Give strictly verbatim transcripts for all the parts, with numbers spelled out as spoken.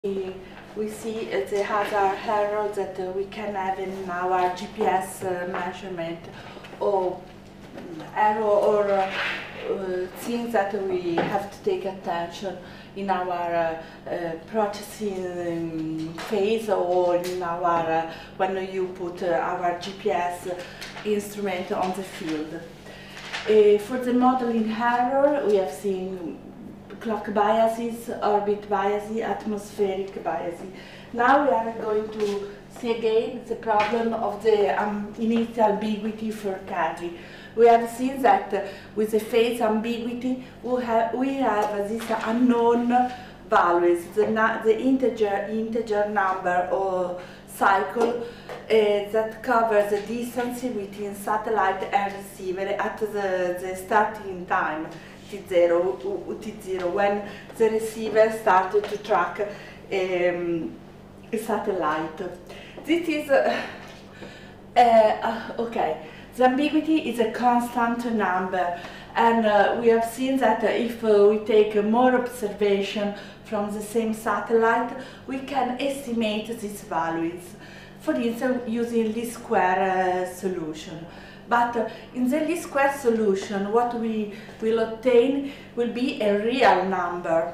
We, we see the other error that uh, we can have in our G P S uh, measurement, or error or uh, uh, things that we have to take attention in our uh, uh, processing phase, or in our uh, when you put uh, our G P S instrument on the field. Uh, for the modeling error, we have seen clock biases, orbit biases, atmospheric biases. Now we are going to see again the problem of the um, initial ambiguity for Caddy. We have seen that uh, with the phase ambiguity, we have, we have this unknown values, the, the integer, integer number or cycle uh, that covers the distance between satellite and receiver at the, the starting time. T zero, T zero, when the receiver started to track um, a satellite. This is, uh, uh, okay, the ambiguity is a constant number, and uh, we have seen that uh, if uh, we take uh, more observation from the same satellite, we can estimate these values, for instance, using least square uh, solution. But uh, in the least square solution, what we will obtain will be a real number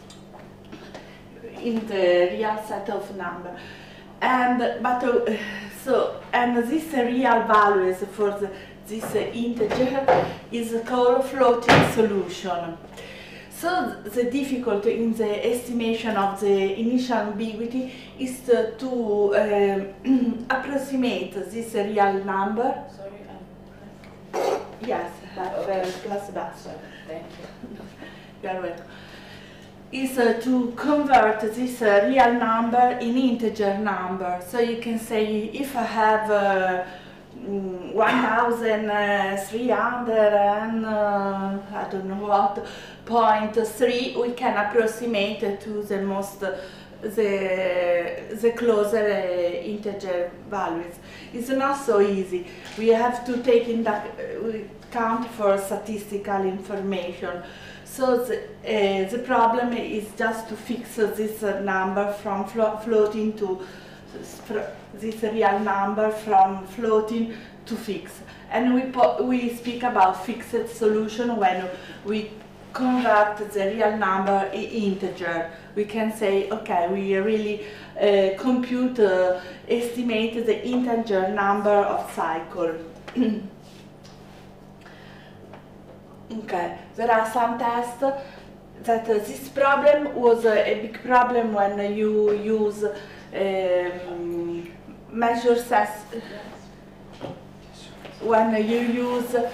in the real set of number, and but uh, so and this uh, real values for the, this uh, integer is called floating solution. So the difficulty in the estimation of the initial ambiguity is to, to uh, approximate this real number. Sorry. Yes, have Okay. uh, class basso. Thank you. You are welcome. Is uh, to convert this uh, real number in integer number. So you can say if I have uh, mm, one thousand three hundred and uh, I don't know what point three, we can approximate to the most uh, the the closer uh, integer values. It's not so easy. We have to take in that uh, we count for statistical information. So the, uh, the problem is just to fix uh, this uh, number from flo floating to this real number from floating to fixed. And we po we speak about fixed solution when we convert the real number in integer. We can say, okay, we really uh, compute, uh, estimate the integer number of cycle. Okay, there are some tests that uh, this problem was uh, a big problem when you use um, measure sets, when you use uh,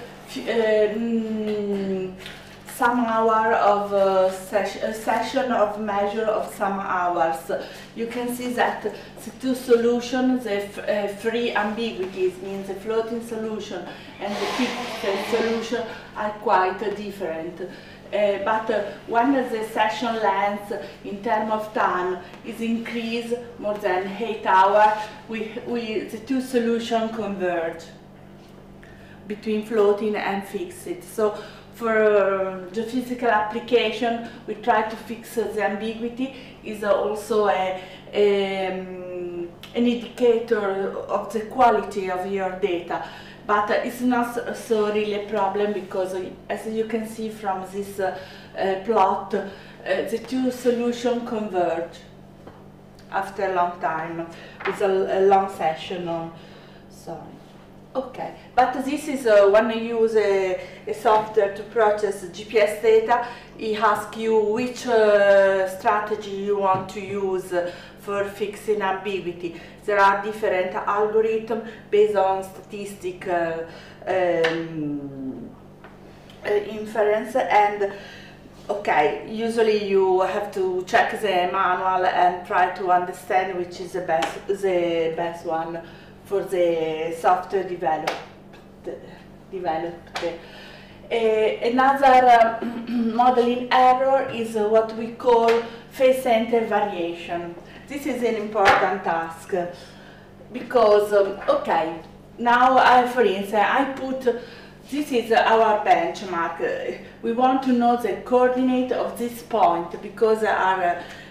um, some hour of uh, ses a session of measure of some hours. You can see that the two solutions, the f uh, free ambiguities, means the floating solution and the fixed solution, are quite uh, different. Uh, but uh, when the session length in terms of time is increased more than eight hours, we, we, the two solutions converge between floating and fixed. So for uh, the physical application, we try to fix uh, the ambiguity. Is uh, also a, a, um, an indicator of the quality of your data. But uh, it's not so, so really a problem, because uh, as you can see from this uh, uh, plot, uh, the two solutions converge after a long time, with a, a long session on, sorry. Okay, but this is uh, when you use a, a software to process G P S data, it asks you which uh, strategy you want to use uh, for fixing ambiguity. There are different algorithms based on statistic uh, um, uh, inference, and okay, usually you have to check the manual and try to understand which is the best, the best one for the software developed. developed. Uh, another uh, modeling error is uh, what we call phase center variation. This is an important task, uh, because, um, okay, now I, for instance, I put, uh, this is uh, our benchmark. Uh, we want to know the coordinate of this point, because there are uh,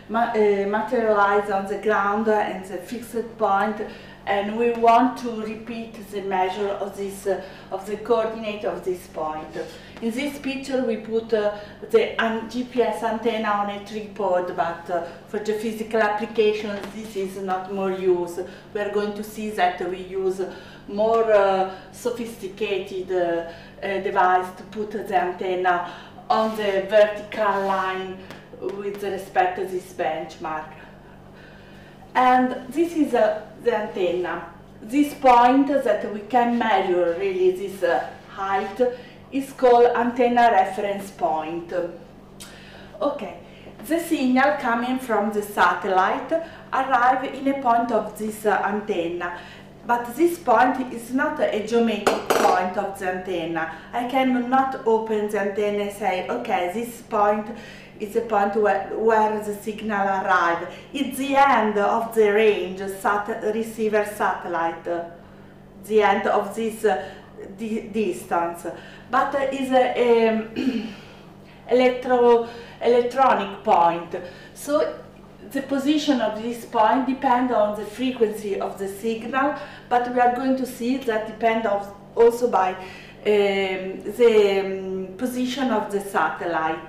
ma uh, materialize on the ground and the fixed point, and we want to repeat the measure of this uh, of the coordinate of this point. In this picture we put uh, the um, G P S antenna on a tripod, but uh, for the physical applications this is not more used. We are going to see that we use more uh, sophisticated uh, uh, device to put the antenna on the vertical line with respect to this benchmark. And this is uh, the antenna. This point that we can measure, really this uh, height, is called antenna reference point. Okay, the signal coming from the satellite arrive in a point of this uh, antenna, but this point is not a geometric point of the antenna. I cannot open the antenna and say, okay, this point is a point where, where the signal arrives. It's the end of the range sat receiver satellite, the end of this uh, di distance. But uh, is a um, electro electronic point. So the position of this point depends on the frequency of the signal, but we are going to see that depends also by um, the um, position of the satellite.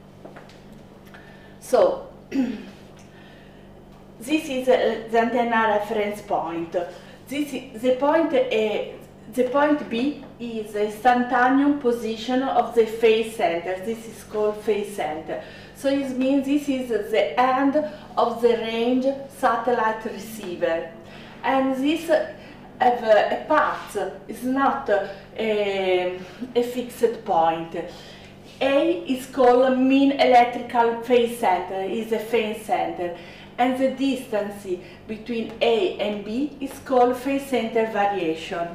So, this is uh, the antenna reference point. This is, the point A, the point B is the instantaneous position of the phase center. This is called phase center. So it means this is the end of the range satellite receiver. And this uh, have a, a path, is not uh, a, a fixed point. A is called mean electrical phase center, is a phase center, and the distance between A and B is called phase center variation.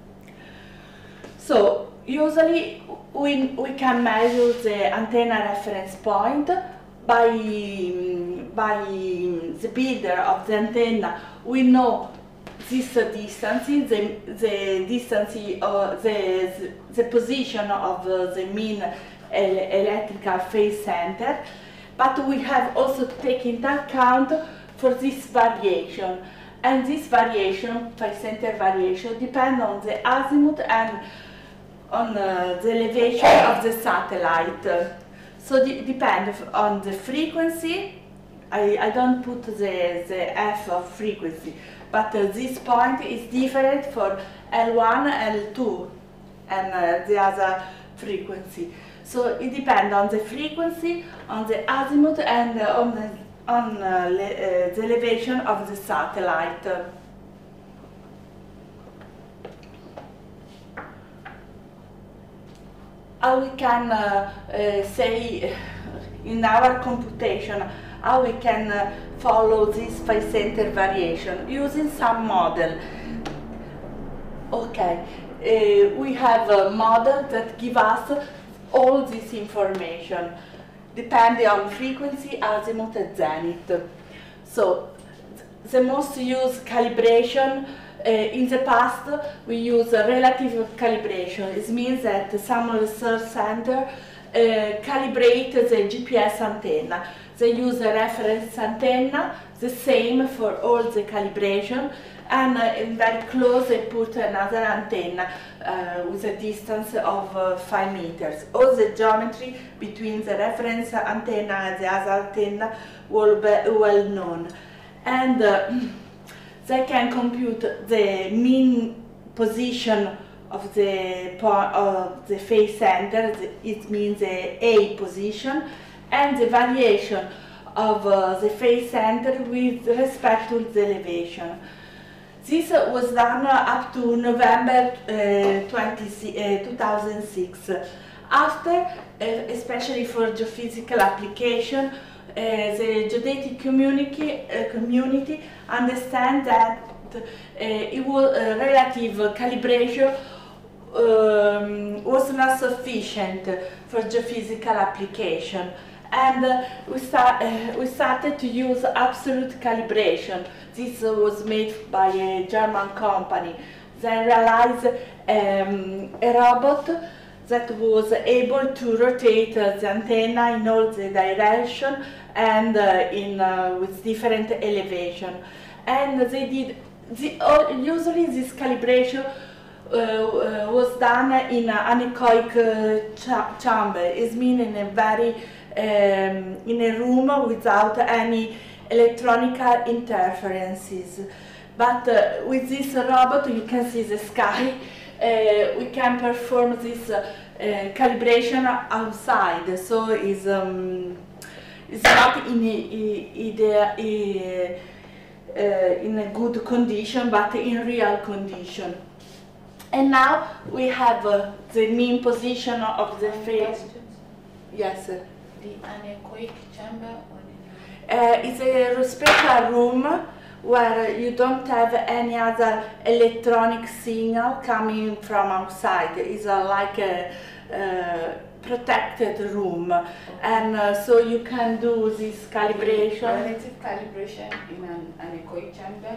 So usually we, we can measure the antenna reference point by, by the builder of the antenna. We know this distance, the, the distance, uh, the, the position of uh, the mean electrical phase center, but we have also to take into account for this variation, and this variation, phase center variation, depends on the azimuth and on uh, the elevation of the satellite. So it depends on the frequency. I, I don't put the, the F of frequency, but uh, this point is different for L one, L two, and uh, the other frequency. So it depends on the frequency, on the azimuth, and uh, on, the, on uh, le, uh, the elevation of the satellite. How we can uh, uh, say in our computation, how we can uh, follow this phase center variation using some model. Okay, uh, we have a model that gives us all this information, depending on frequency, azimuth, and zenith. So, the most used calibration uh, in the past, we use a relative calibration. It means that some research center uh, calibrate the G P S antenna. They use a reference antenna, the same for all the calibration, and uh, very close they put another antenna uh, with a distance of uh, five meters. All the geometry between the reference antenna and the other antenna were well known. And uh, they can compute the mean position of the, of the phase center, it means the A position, and the variation of uh, the phase center with respect to the elevation. This uh, was done uh, up to November uh, two thousand six. After, uh, especially for geophysical application, uh, the geodetic community, uh, community understand that uh, it was uh, relative calibration um, was not sufficient for geophysical application. And uh, we, start, uh, we started to use absolute calibration. This uh, was made by a German company. They realized um, a robot that was able to rotate uh, the antenna in all the direction and uh, in uh, with different elevation. And they did the, uh, usually this calibration uh, uh, was done in an anechoic uh, cha chamber. It means in a very um, in a room without any electronic interferences. But uh, with this robot, you can see the sky. Uh, we can perform this uh, uh, calibration outside, so it's, um, it's not in a, a, a, uh, in a good condition, but in real condition. And now we have uh, the mean position of the face. Yes. Uh, the anechoic chamber? Uh, it's a special room where you don't have any other electronic signal coming from outside. It's a, like a, a protected room, and uh, so you can do this calibration. Relative calibration in an anechoic chamber?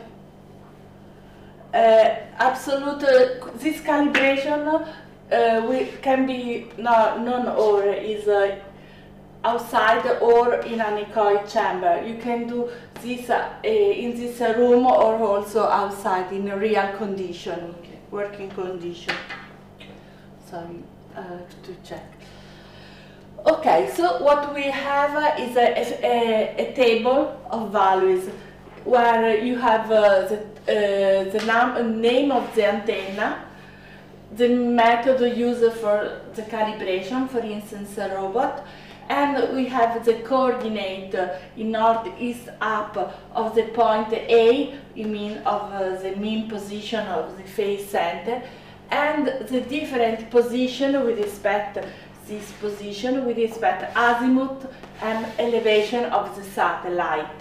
Uh, absolute. Uh, this calibration uh, we can be no, non or is uh, outside or in an anechoic chamber. You can do this uh, in this uh, room or also outside in a real condition, okay. Working condition. Sorry, uh, to check. Okay, so what we have uh, is a, a, a table of values where you have uh, the, uh, the num name of the antenna, the method used for the calibration, for instance a robot, and we have the coordinate uh, in northeast up of the point A, you mean of uh, the mean position of the phase center, and the different position with respect to this position with respect to azimuth and elevation of the satellite.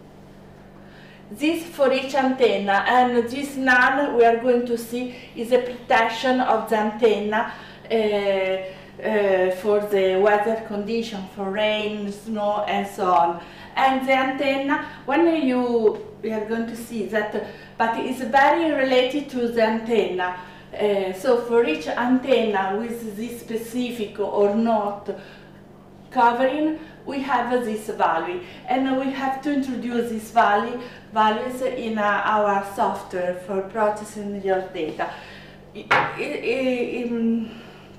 This for each antenna, and this none we are going to see is a protection of the antenna uh, Uh, for the weather condition, for rain, snow, and so on. And the antenna, when you, we are going to see that, but it's very related to the antenna. Uh, so for each antenna with this specific or not covering, we have this value, and we have to introduce these value, values in uh, our software for processing your data. I, I, I,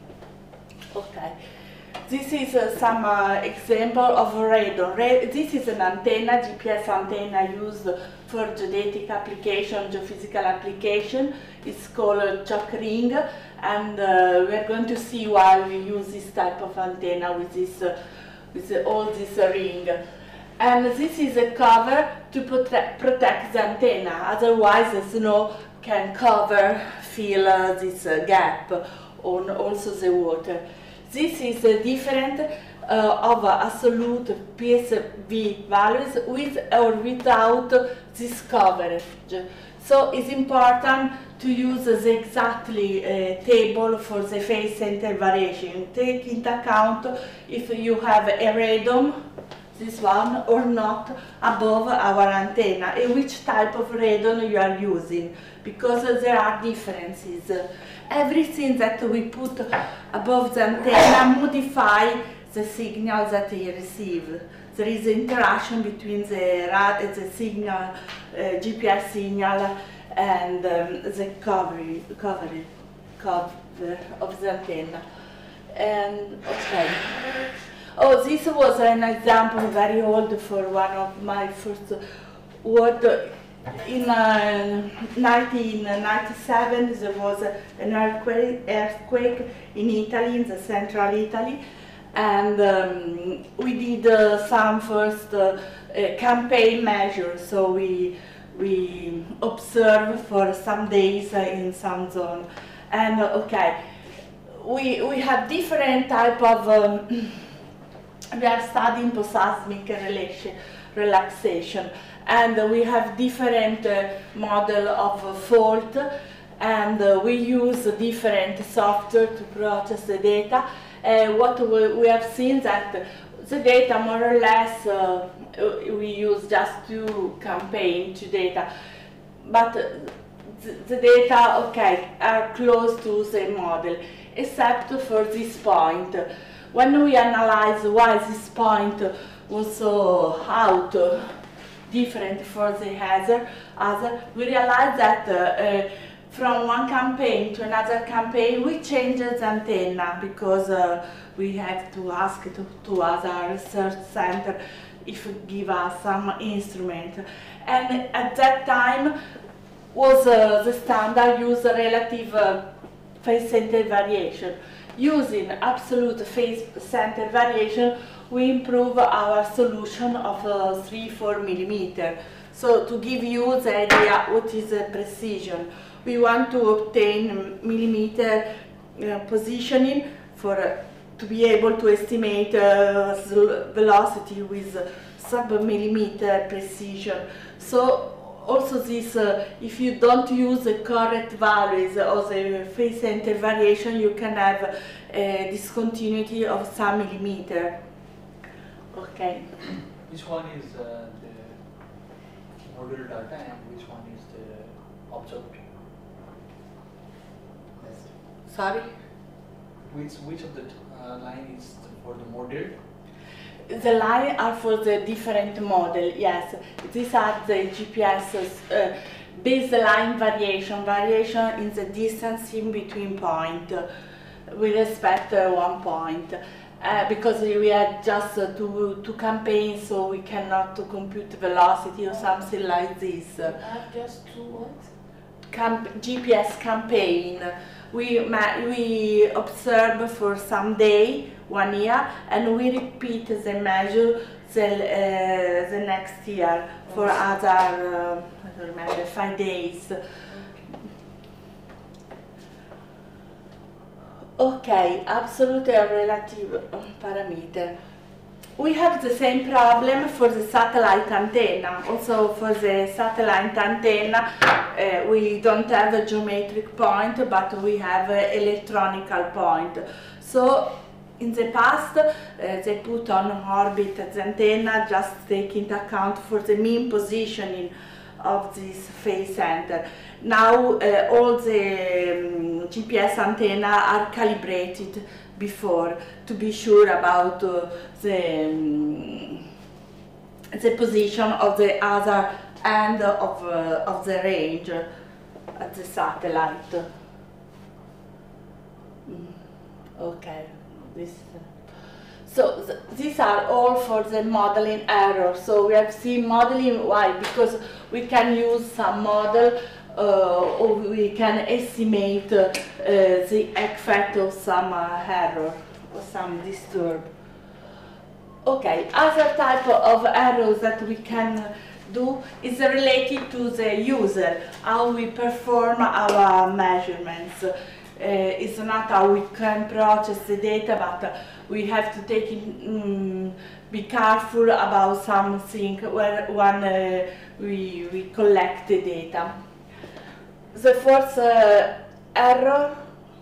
Okay, this is uh, some uh, example of radon. Ra this is an antenna, G P S antenna used for geodetic application, geophysical application. It's called a choke ring, and uh, we are going to see why we use this type of antenna with this, uh, with uh, all this uh, ring. And this is a cover to prote protect the antenna. Otherwise, the snow can cover, fill uh, this uh, gap, on also the water. This is uh, different uh, of uh, absolute P S V values with or without this coverage. So it's important to use the exactly uh, table for the phase center variation. Take into account if you have a radon, this one, or not above our antenna, and which type of radon you are using, because uh, there are differences. Everything that we put above the antenna modify the signal that you receive. There is interaction between the, the signal, uh, G P S signal, and um, the cover, cover, cover of the antenna. And okay. Oh, this was an example very old for one of my first work. In uh, nineteen ninety-seven, there was an earthquake, earthquake in Italy, in the central Italy, and um, we did uh, some first uh, uh, campaign measures. So we we observed for some days uh, in some zone, and uh, okay, we we have different type of. Um, we are studying post-seismic relation, relaxation. And uh, we have different uh, model of uh, fault, and uh, we use different software to process the data. Uh, what we, we have seen that the data more or less uh, we use just two campaign to data, but uh, the, the data okay are close to the model. except for this point. When we analyze why this point was so out, uh, different for the other, other, we realize that uh, uh, from one campaign to another campaign, we change the antenna because uh, we have to ask to, to other research center if give us some instrument. And at that time was uh, the standard use relative uh, phase center variation. Using absolute phase center variation, we improve our solution of uh, three four millimeter. So to give you the idea what is uh, precision, we want to obtain millimeter uh, positioning for uh, to be able to estimate uh, velocity with uh, sub-millimeter precision. So also this, uh, if you don't use the correct values of the phase center variation, you can have a discontinuity of some millimeter. Okay. Which one is uh, the model data and which one is the observed? Yes. Sorry? Which, which of the uh, line is for the modeled? The line are for the different model, yes. These are the G P S uh, baseline variation, variation in the distance in between point uh, with respect to one point. Uh, because we had just uh, two, two campaigns, so we cannot to compute velocity or something like this. You have just two what? Camp G P S campaign. We, we observe for some day, one year, and we repeat the measure the, uh, the next year for other, uh, I don't remember, five days. Okay, absolute and relative parameter. We have the same problem for the satellite antenna. Also for the satellite antenna, uh, we don't have a geometric point, but we have an electronical point. So in the past, uh, they put on orbit the antenna, just taking into account for the mean positioning of this phase center. Now uh, all the um, G P S antenna are calibrated before to be sure about uh, the, um, the position of the other end of, uh, of the range of the satellite. Mm. Okay. This, uh, so th these are all for the modeling error. So we have seen modeling, why? Because we can use some model uh, or we can estimate uh, uh, the effect of some uh, error or some disturb. Okay, other type of errors that we can do is related to the user, how we perform our measurements. Uh, it's not how we can process the data, but uh, we have to take in, um, be careful about something where, when uh, we, we collect the data. The first uh, error,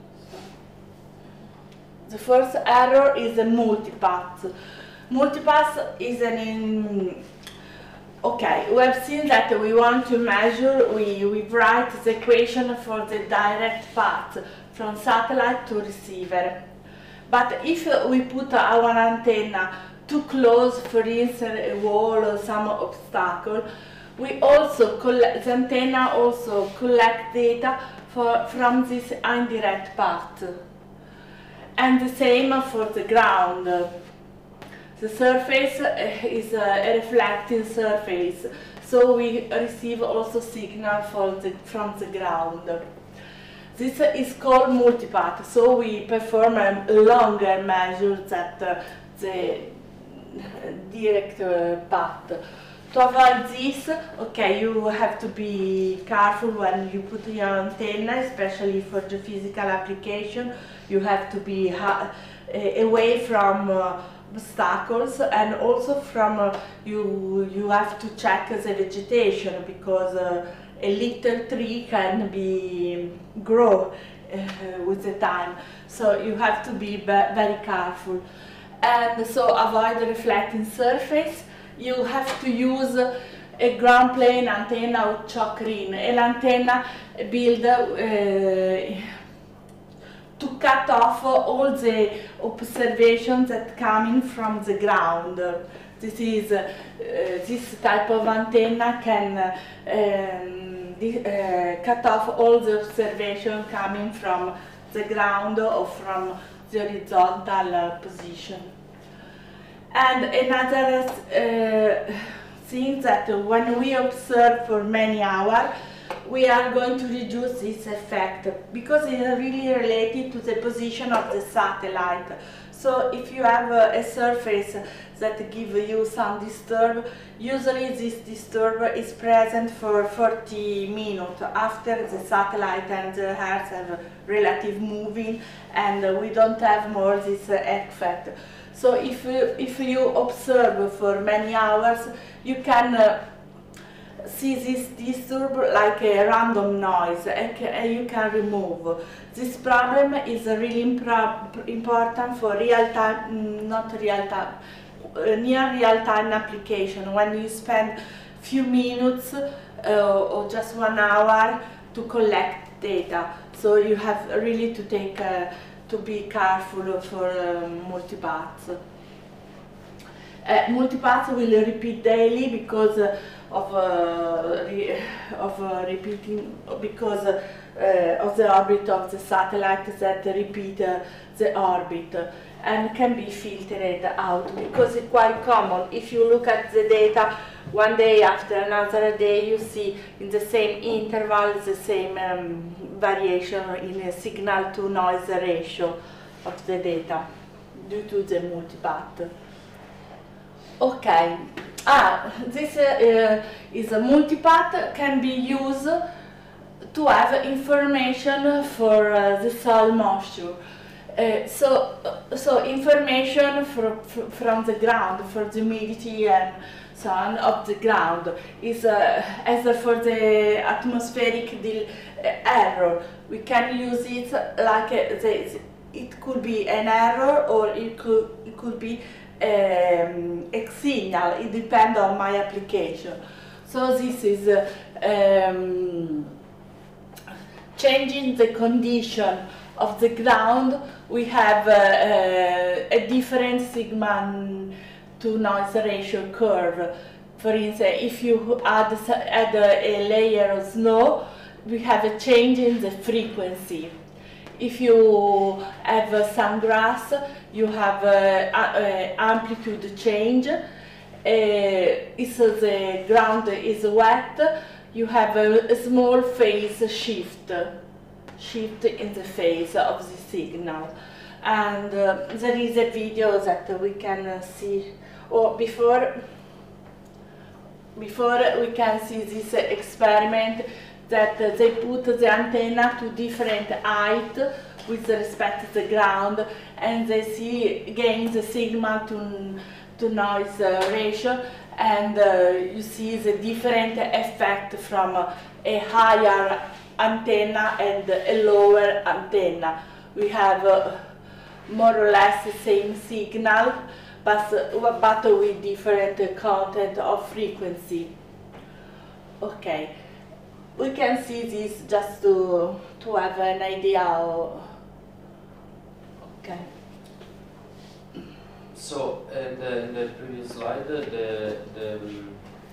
the first error is a multipath. Multipath is an in, okay, we have seen that we want to measure, we, we write the equation for the direct path from satellite to receiver. But if we put our antenna too close, for instance, a wall or some obstacle, we also collect, the antenna also collect data for, from this indirect path. And the same for the ground. The surface is a reflecting surface, so we receive also signal from the, from the ground. This is called multipath, so we perform a longer measure than uh, the direct uh, path. To avoid this, okay, you have to be careful when you put your antenna, especially for the physical application. You have to be ha away from uh, obstacles, and also from uh, you you have to check the vegetation, because uh, a little tree can be grow uh, with the time, so you have to be very careful. And so avoid the reflecting surface. You have to use a ground plane antenna or choke ring, an antenna built uh, to cut off all the observations that coming from the ground. This is uh, this type of antenna can uh, um, the, uh, cut off all the observation coming from the ground or from the horizontal uh, position. And another uh, thing that when we observe for many hours, we are going to reduce this effect because it is really related to the position of the satellite. So if you have a, a surface that gives you some disturb, usually this disturb is present for forty minutes after the satellite and the Earth have relative moving, and we don't have more this effect. So if you, if you observe for many hours, you can uh, see this disturb like a random noise, and you can remove. This problem is really important for real time, not real time, near real time application, when you spend few minutes uh, or just one hour to collect data. So you have really to take uh, to be careful for um, multipaths. Uh, multipaths will repeat daily because uh, of uh, re of uh, repeating because uh, of the orbit of the satellite that repeat uh, the orbit, uh, and can be filtered out because it's quite common. If you look at the data one day after another day, you see in the same interval the same um, variation in a signal to noise ratio of the data due to the multipath. Okay. Ah, this uh, is a multipath can be used to have information for uh, the soil moisture. Uh, so, so information for, for, from the ground, for the humidity and so on of the ground is uh, as for the atmospheric uh, error. We can use it like a, the, it could be an error or it could it could be um, a signal. It depends on my application. So this is uh, um, changing the condition of the ground. We have uh, uh, a different sigma to noise ratio curve. For instance, if you add, add a, a layer of snow, we have a change in the frequency. If you have uh, some grass, you have uh, uh, amplitude change. Uh, if the ground is wet, you have a, a small phase shift, shift in the phase of the signal. And uh, there is a video that we can uh, see, or before, before we can see this uh, experiment, that uh, they put the antenna to different height with respect to the ground, and they see again the signal to, to noise uh, ratio, and uh, you see the different effect from uh, a higher antenna and a lower antenna. We have uh, more or less the same signal, but, uh, but with different uh, content of frequency. Okay. We can see this just to, to have an idea of, okay. So, in the, in the previous slide, the, the um,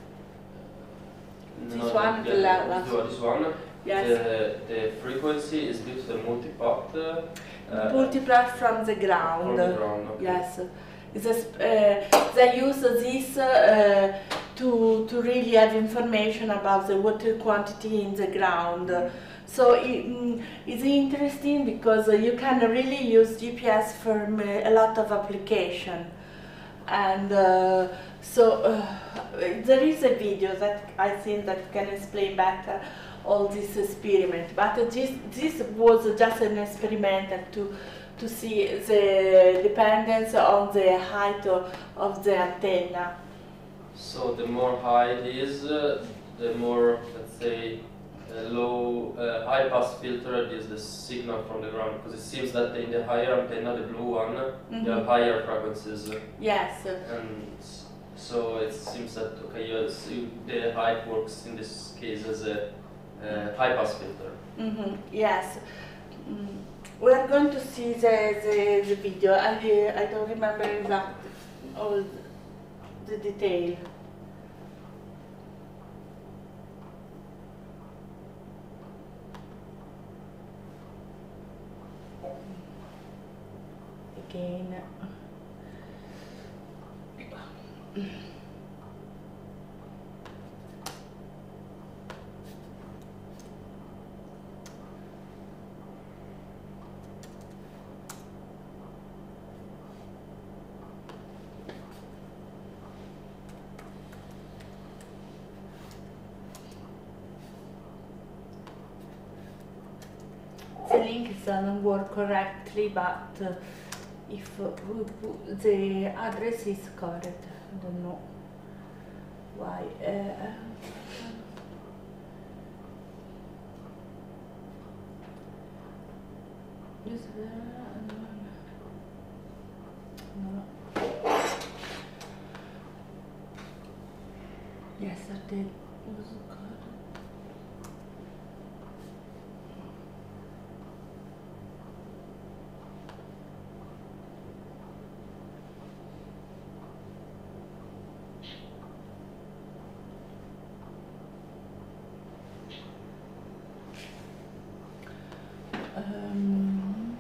this no, one, the, the last this, this one, yes. the, the frequency is due to the multipath. Uh, multipath from the ground. From the ground, okay. Yes. It's a, uh, they use this uh, to, to really have information about the water quantity in the ground. So it, mm, it's interesting because you can really use G P S for a lot of application. And uh, so uh, there is a video that I think that can explain better all this experiment. But this, this was just an experiment to to see the dependence on the height of, of the antenna. So the more high it is, uh, the more, let's say, uh, low, uh, high pass filter is the signal from the ground, because it seems that in the higher antenna, the blue one, mm-hmm. you have higher frequencies. Yes. And so it seems that, okay, yes, the height works in this case as a uh, high pass filter. Mm-hmm. Yes. Mm. We are going to see the, the, the video. I, I don't remember exact all the detail. Again. The link doesn't work correctly, but uh, if uh, we put the address is correct, I don't know why. Uh, is there, no. Yesterday was correct. Um,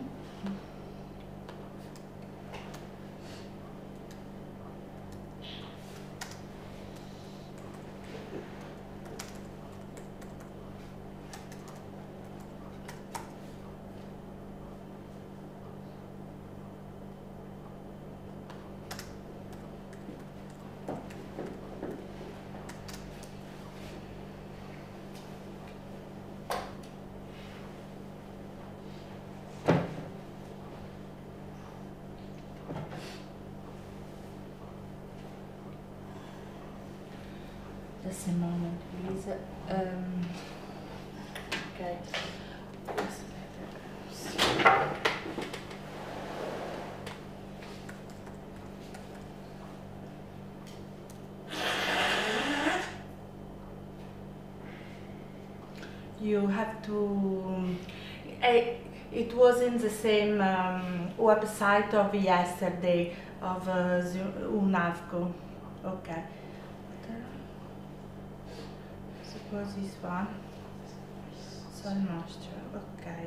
Just a moment, please. Um, okay. You have to. eh, It was in the same um, website of yesterday of uh, the UNAVCO. Okay. Suppose this one. Soil moisture. Okay.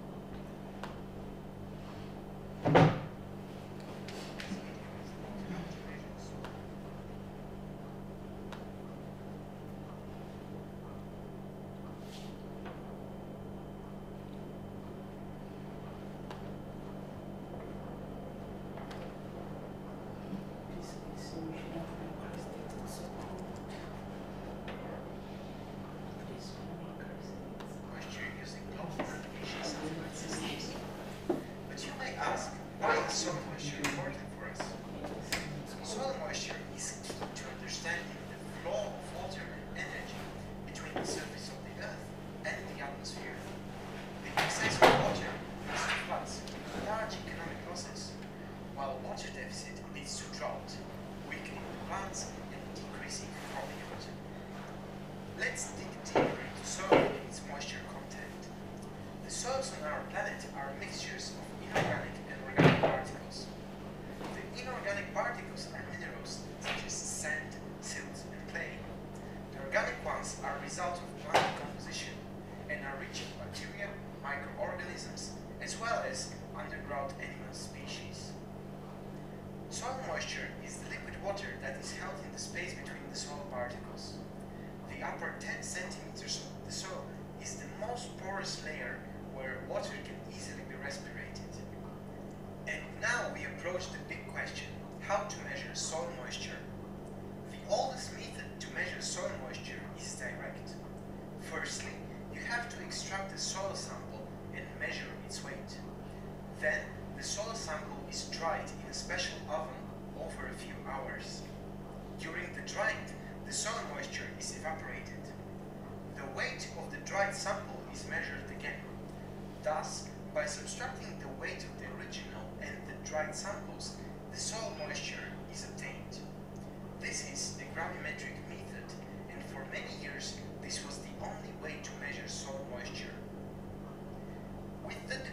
But you may ask, why is soil moisture important for us? Soil moisture is key to understanding the flow of water and energy between the surface of the earth and the atmosphere. The excess of water leads to floods, a large economic losses, while water deficit leads to drought, weakening the plants and decreasing crop yield. Let's dig deeper into soil and its moisture content. The soils on our planet are mixtures of inorganic and organic particles. The inorganic particles are minerals such as sand, silt, and clay. The organic ones are a result of plant decomposition and are rich in bacteria, microorganisms, as well as underground animal species. Soil moisture is the liquid water that is held in the space between the soil particles. The upper ten centimeters of the soil is the most porous layer where water can easily be respirated. And now we approach the big question, how to measure soil moisture. The oldest method to measure soil moisture is direct. Firstly, you have to extract the soil sample and measure its weight. Then, the soil sample is dried in a special oven over a few hours. During the drying, the soil moisture is evaporated. The weight of the dried sample is measured again. Thus, by subtracting the weight of the original and the dried samples, the soil moisture is obtained. This is the gravimetric method, and for many years this was the only way to measure soil moisture. With the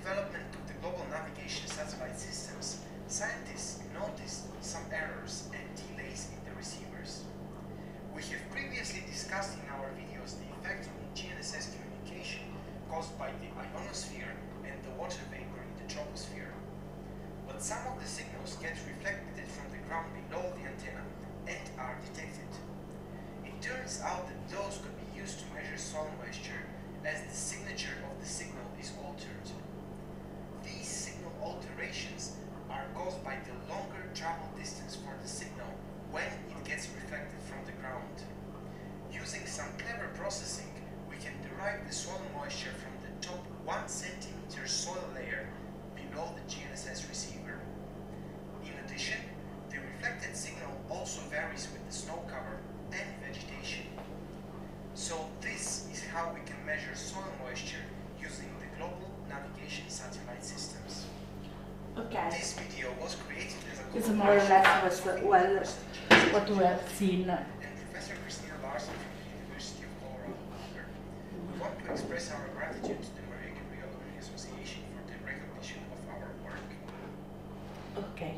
measure soil moisture as the signature of the signal is altered. These signal alterations are caused by the longer travel distance for the signal when it gets reflected from the ground. Using some clever processing, we can derive the soil moisture from the top one centimeter soil layer below the G N S S receiver. In addition, the reflected signal also varies with the snow cover and vegetation. So this is how we can measure soil moisture using the global navigation satellite systems. Okay. This video was created as a It's more or less was, well, what we have seen. and Professor Christina Larsen from the University of Colorado Boulder. We want to express our gratitude to the Maria Gabriela Learning Association for the recognition of our work. Okay.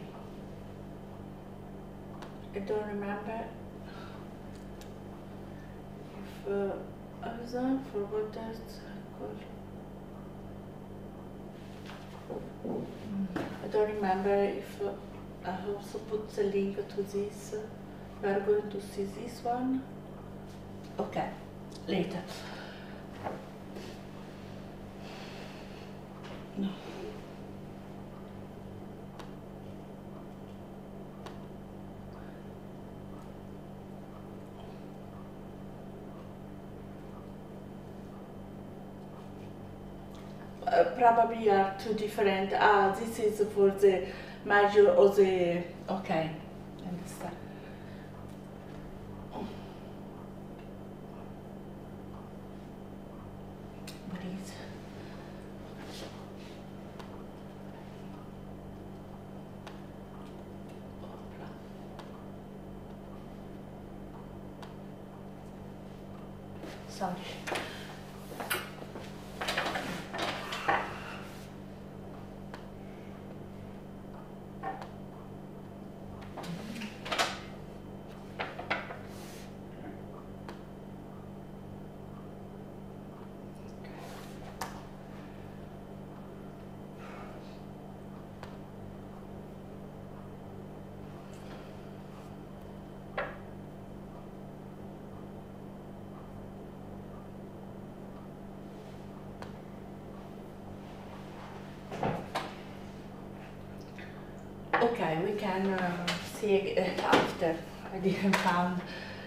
I don't remember if uh, I was on for what that's called. Mm, I don't remember if uh, I also put the link to this. We are going to see this one. Okay, later. No. Uh, probably are two different. Ah, this is for the measure of the. Okay, understand. What is? Sorry. Okay, we can uh, see it after. I didn't found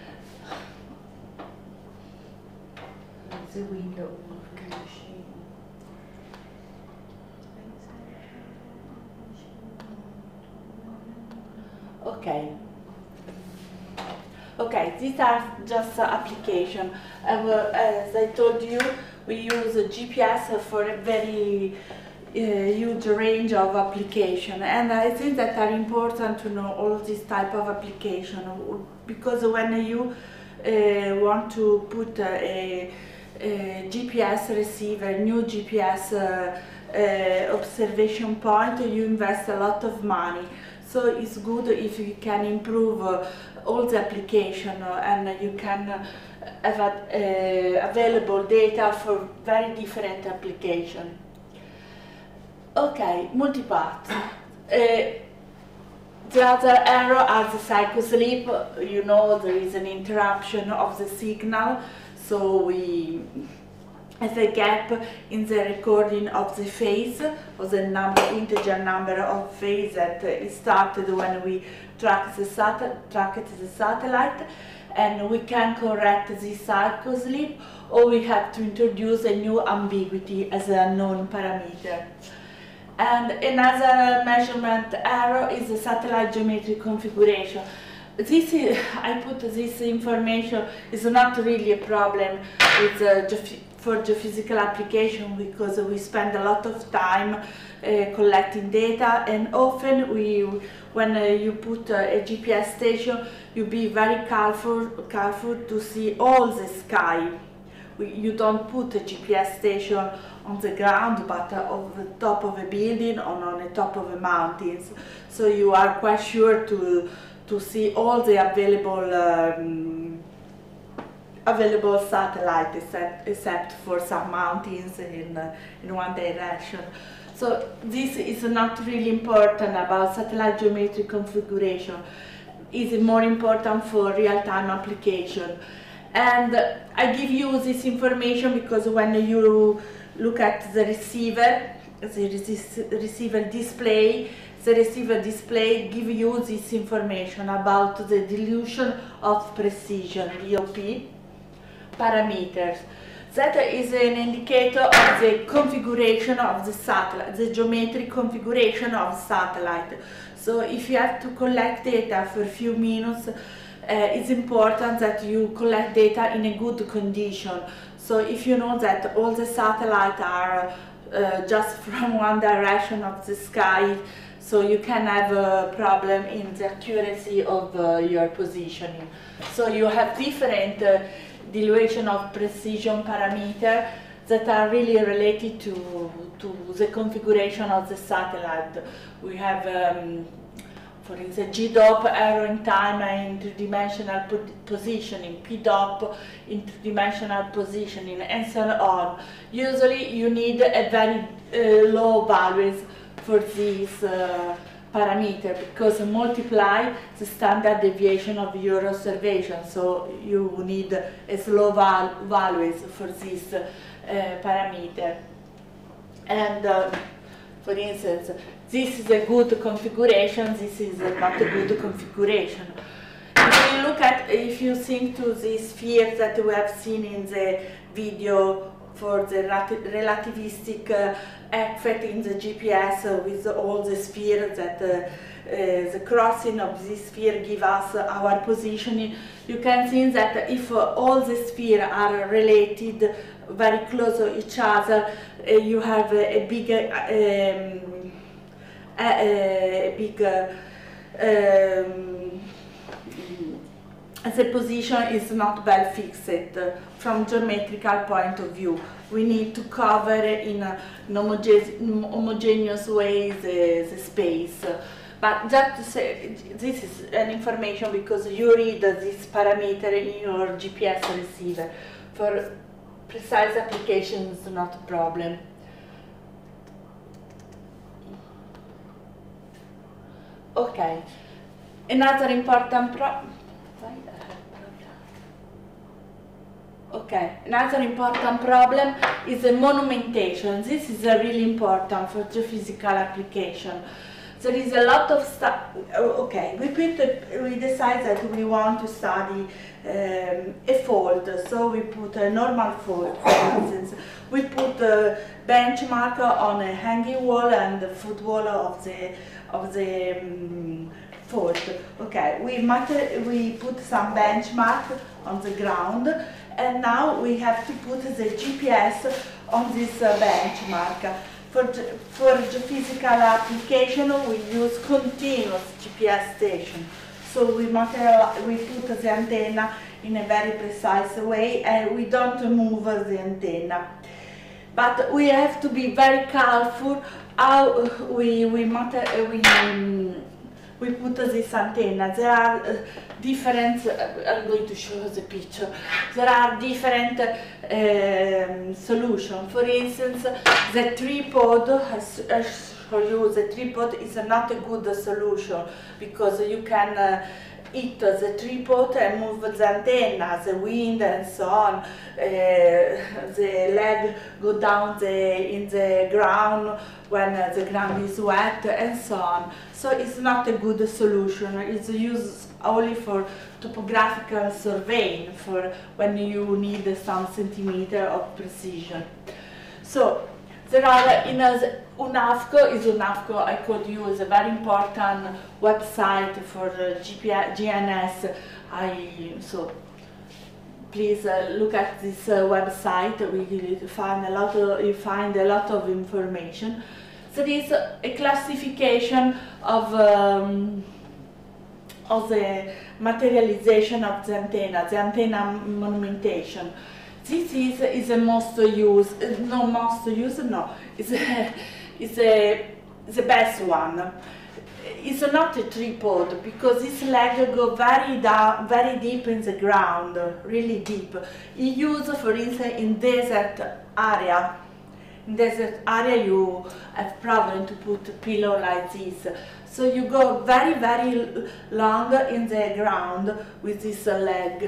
the window. Okay. Okay. Okay, these are just uh, application. Uh, well, as I told you, we use a G P S for a very uh, huge range of application, and I think that are important to know all of this type of application, because when you uh, want to put a, a G P S receiver, new G P S uh, uh, observation point, you invest a lot of money. So it's good if you can improve uh, all the application uh, and you can uh, have uh, available data for very different application. Okay, multipart. Uh, the other error are the cycle sleep. You know, there is an interruption of the signal, so we have a gap in the recording of the phase, or the number, integer number of phase that is started when we track the, sat track the satellite, and we can correct this cycle sleep, or we have to introduce a new ambiguity as a unknown parameter. And another measurement error is the satellite geometric configuration. This is, I put this information, is not really a problem with uh, for geophysical application, because we spend a lot of time uh, collecting data, and often we, when uh, you put uh, a G P S station, you be very careful, careful to see all the sky. We, you don't put a G P S station on the ground, but uh, on the top of a building or on the top of the mountains. So you are quite sure to to see all the available um, available satellite, except, except for some mountains in uh, in one direction. So this is not really important about satellite geometric configuration. It's more important for real-time application. And I give you this information because when you look at the receiver, the receiver display, the receiver display give you this information about the dilution of precision, D O P, parameters. That is an indicator of the configuration of the satellite, the geometric configuration of satellite. So if you have to collect data for a few minutes, uh, it's important that you collect data in a good condition. So if you know that all the satellites are uh, just from one direction of the sky, so you can have a problem in the accuracy of uh, your positioning. So you have different uh, dilution of precision parameter that are really related to, to the configuration of the satellite. We have, um, for instance, G D O P, error in time and interdimensional po positioning, P D O P, interdimensional positioning, and so on. Usually you need a very uh, low values for these uh, parameter, because multiply the standard deviation of your observation, so you need a slow val values for this uh, parameter. And uh, for instance, this is a good configuration, this is not a good configuration. If you look at, if you think to the spheres that we have seen in the video for the relativistic uh, effect in the G P S uh, with all the spheres that uh, uh, the crossing of this sphere give us uh, our positioning, you can see that if uh, all the spheres are related very close to each other, uh, you have a, a big, um, a, a big uh, um, the position is not well fixed uh, from geometrical point of view. We need to cover in a homogeneous way the, the space. But just to say, this is an information because you read this parameter in your G P S receiver. For precise applications, not a problem. Okay. Another important problem. Okay, another important problem is the monumentation. This is uh, really important for geophysical application. There is a lot of stuff. Okay, we put a, we decide that we want to study um, a fold, so we put a normal fold. For instance, we put a benchmark on a hanging wall and the foot wall of the of the um, fold. Okay, we matter, we put some benchmark on the ground. And now we have to put the G P S on this uh, benchmark. For, for geophysical application, we use continuous G P S station. So we, material, we put the antenna in a very precise way and we don't move the antenna. But we have to be very careful how we, we, matter, we um, we put this antenna. There are uh, different, uh, I'm going to show the picture. There are different uh, solutions. For instance, the tripod, as I show you, the tripod is not a good solution because you can uh, hit the tripod and move the antenna, the wind and so on. Uh, the leg go down the, in the ground when uh, the ground is wet and so on. So it's not a good solution. It's used only for topographical surveying, for when you need some centimeter of precision. So there are, in a, UNAFCO, is UNAFCO, I told you, is a very important website for uh, G P S, G N S. I, so please uh, look at this uh, website. We find a lot of, you find a lot of information. There is a classification of um, of the materialization of the antenna, the antenna monumentation. This is is the most used, no most used, no, it's a, it's a, the best one. It's not a tripod because this leg go very down, very deep in the ground, really deep. It's used, for instance, in desert area. In desert area you have problem to put a pillow like this. So you go very, very long in the ground with this leg,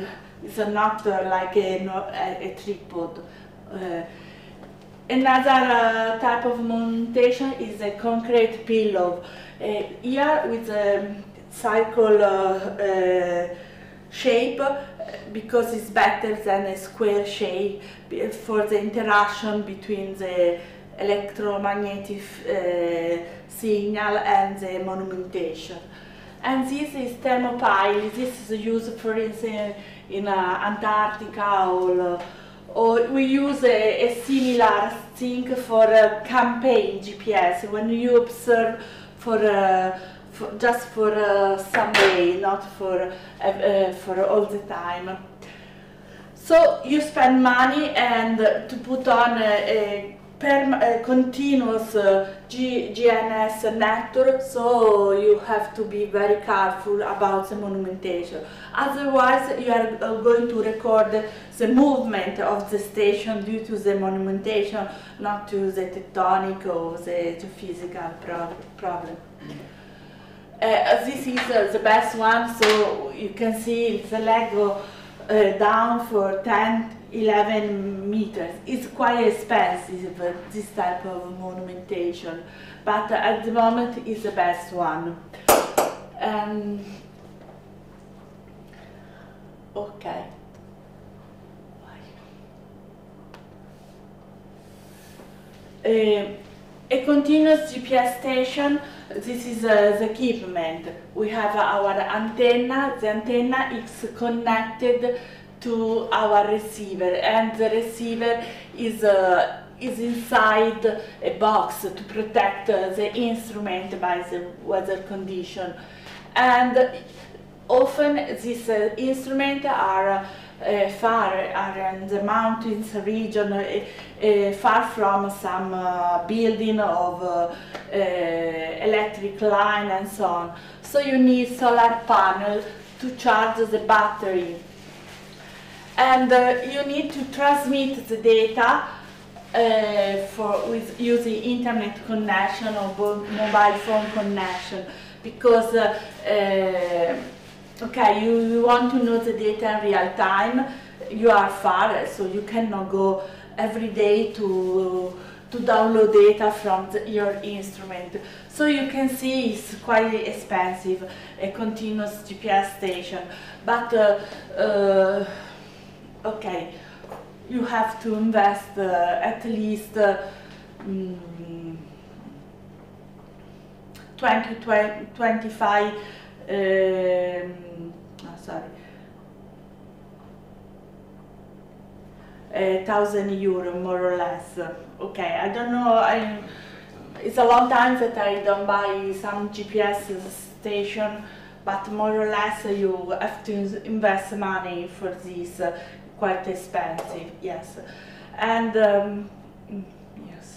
It's not uh, like a, no- a, a tripod. Uh, another uh, type of monumentation is a concrete pillow. Uh, here with a circle uh, uh, shape, uh, because it's better than a square shape be- for the interaction between the electromagnetic uh, signal and the monumentation. And this is thermopile. This is used, for instance, in uh, Antarctica, or, uh, or we use a, a similar thing for a campaign G P S, when you observe for, uh, for just for uh, some day, not for, uh, uh, for all the time. So you spend money and uh, to put on a, a perm a continuous uh, G GNSS network, so you have to be very careful about the monumentation. Otherwise, you are uh, going to record the movement of the station due to the monumentation, not to the tectonic or the, the physical prob problem. Uh, this is uh, the best one, so you can see the leg go uh, down for ten, eleven meters. It's quite expensive, uh, this type of monumentation, but uh, at the moment it's the best one. Um, okay. Uh, a continuous G P S station, this is uh, the equipment. We have our antenna. The antenna is connected to our receiver, and the receiver is uh, is inside a box to protect uh, the instrument by the weather condition. And often these uh, instruments are uh, far, are in the mountains region, uh, uh, far from some uh, building of uh, uh, electric line and so on. So you need solar panel to charge the battery. And uh, you need to transmit the data uh, for with using internet connection or mobile phone connection, because uh, uh, okay, you, you want to know the data in real time. You are far, so you cannot go every day to to download data from the, your instrument. So you can see it's quite expensive, a continuous G P S station, but. Uh, uh, Okay, you have to invest uh, at least uh, mm, twenty, twenty-five, um, oh, sorry, a thousand euro more or less. Okay, I don't know. I, it's a long time that I don't buy some G P S station, but more or less you have to invest money for this. Uh, quite expensive, yes. And um, yes,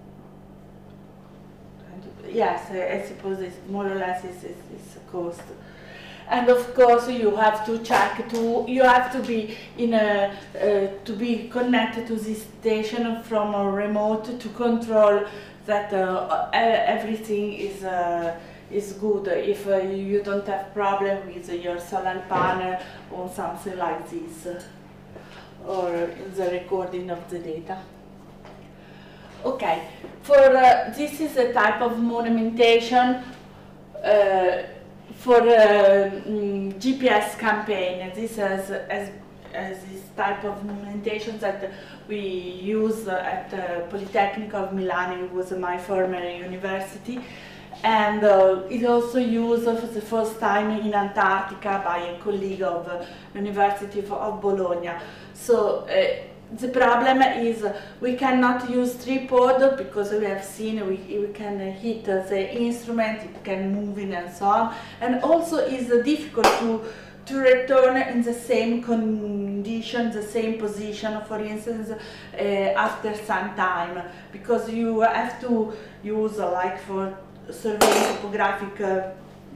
and, yes, I, I suppose it's more or less it's, it's, it's a cost. And of course you have to check to, you have to be in a, uh, to be connected to this station from a remote to control that uh, everything is uh, is good, if uh, you don't have problem with your solar panel or something like this, or in the recording of the data. Okay, for uh, this is a type of monumentation uh, for uh, mm, G P S campaign. This is as, as, as this type of monumentation that we use at uh, Polytechnic of Milan. It was my former university. And uh, it's also used for the first time in Antarctica by a colleague of the uh, University of, of Bologna. So uh, the problem is we cannot use tripod because we have seen we, we can hit the instrument, it can move in and so on. And also it's difficult to, to return in the same condition, the same position, for instance, uh, after some time, because you have to use uh, like for surveying topographic uh,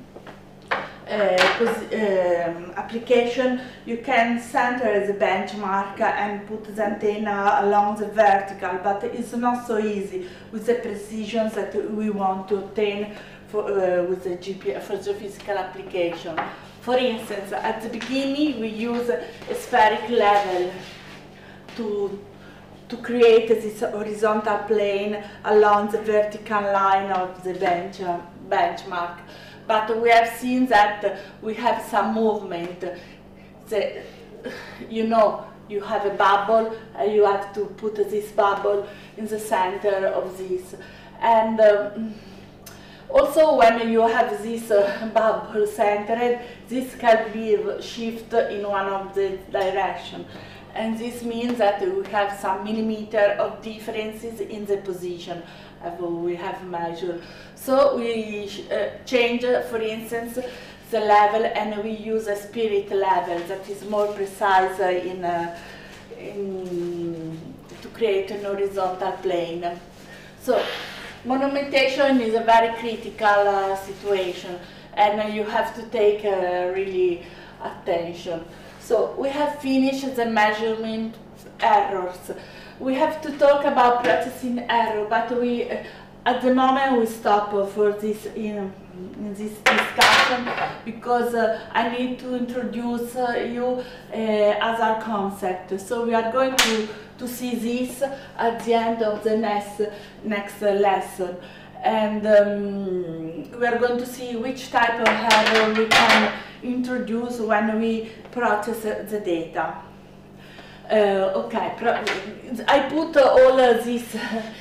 uh, um, application, you can center the benchmark and put the antenna along the vertical, but it's not so easy with the precision that we want to obtain for, uh, with the G P S for the physical application. For instance, at the beginning we use a spherical level to, to create this horizontal plane along the vertical line of the bench, uh, benchmark. But we have seen that we have some movement. The, you know, you have a bubble, and you have to put this bubble in the center of this. And um, also when you have this uh, bubble centered, this can be shifted in one of the direction. And this means that we have some millimeter of differences in the position of we have measured. So we uh, change, uh, for instance, the level, and we use a spirit level that is more precise uh, in, uh, in to create an horizontal plane. So monumentation is a very critical uh, situation, and uh, you have to take uh, really attention. So we have finished the measurement errors. We have to talk about processing error, but we, uh, at the moment we stop uh, for this in, in this discussion because uh, I need to introduce uh, you uh, other concept. So we are going to to see this at the end of the next next uh, lesson, and um, we are going to see which type of error we can introduce when we process uh, the data. Uh, okay, Pro I put uh, all uh, this.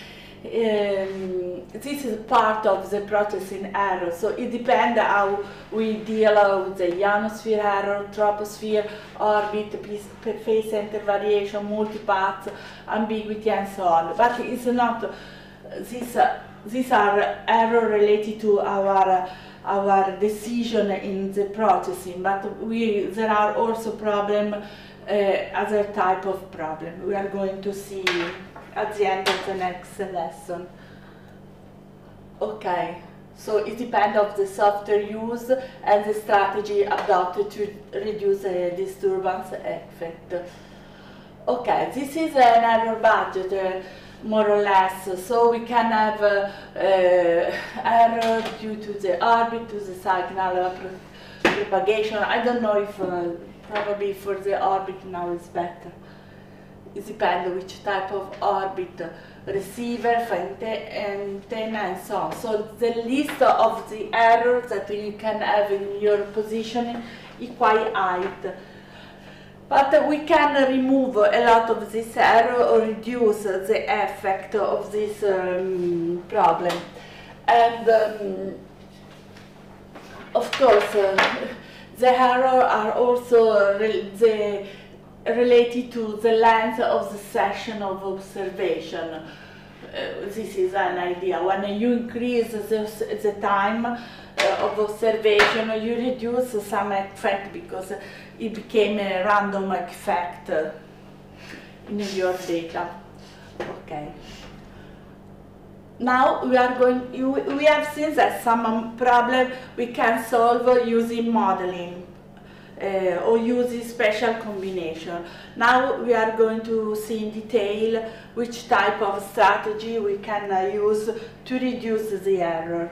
Um, this is part of the processing error, so it depends how we deal uh, with the ionosphere error, troposphere, orbit, phase center variation, multipath, ambiguity, and so on. But it's not, these, uh, these are errors related to our, uh, our decision in the processing, but we, there are also problems, uh, other type of problem we are going to see at the end of the next lesson. Okay, so it depends on the software used and the strategy adopted to reduce the disturbance effect. Okay, this is an error budget, uh, more or less, so we can have uh, uh, error due to the orbit, to the signal uh, pro propagation. I don't know if uh, probably for the orbit now is better. It depends which type of orbit, receiver, antenna, and so on. So the list of the errors that you can have in your positioning is quite high. But we can remove a lot of this error or reduce the effect of this um, problem. And um, of course, uh, the errors are also uh, the related to the length of the session of observation. Uh, this is an idea. When you increase the, the time uh, of observation, you reduce some effect because it became a random effect uh, in your data. Okay. Now we are going. You, we have seen that some problem we can solve using modeling. Uh, or using special combination. Now we are going to see in detail which type of strategy we can uh, use to reduce the error.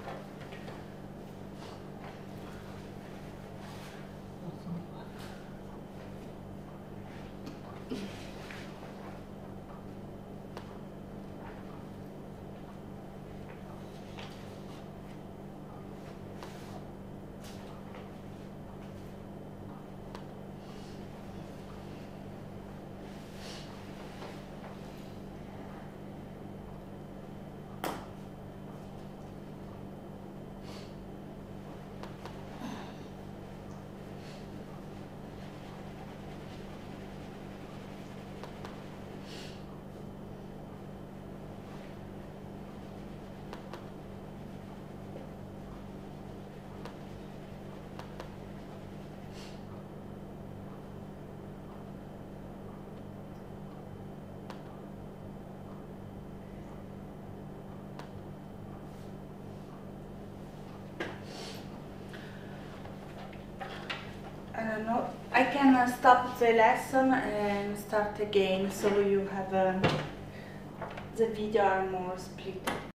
I don't know. I can uh, stop the lesson and start again, so you have uh, the video are more split.